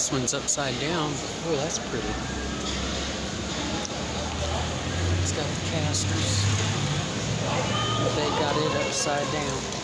This one's upside down. Oh, that's pretty. It's got the casters. They got it upside down.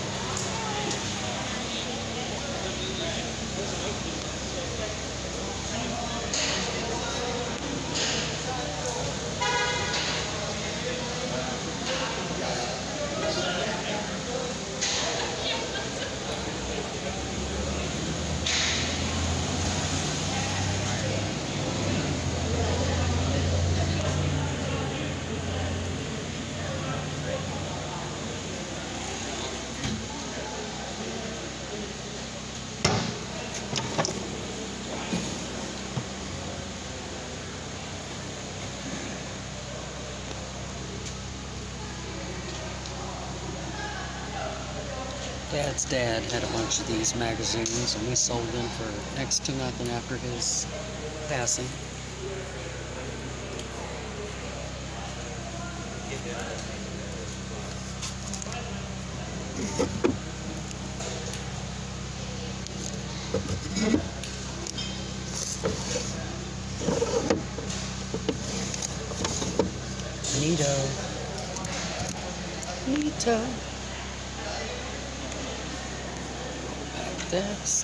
Dad's dad had a bunch of these magazines, and we sold them for next to nothing after his passing. Neato. Desk.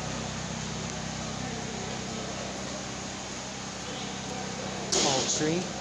Tree.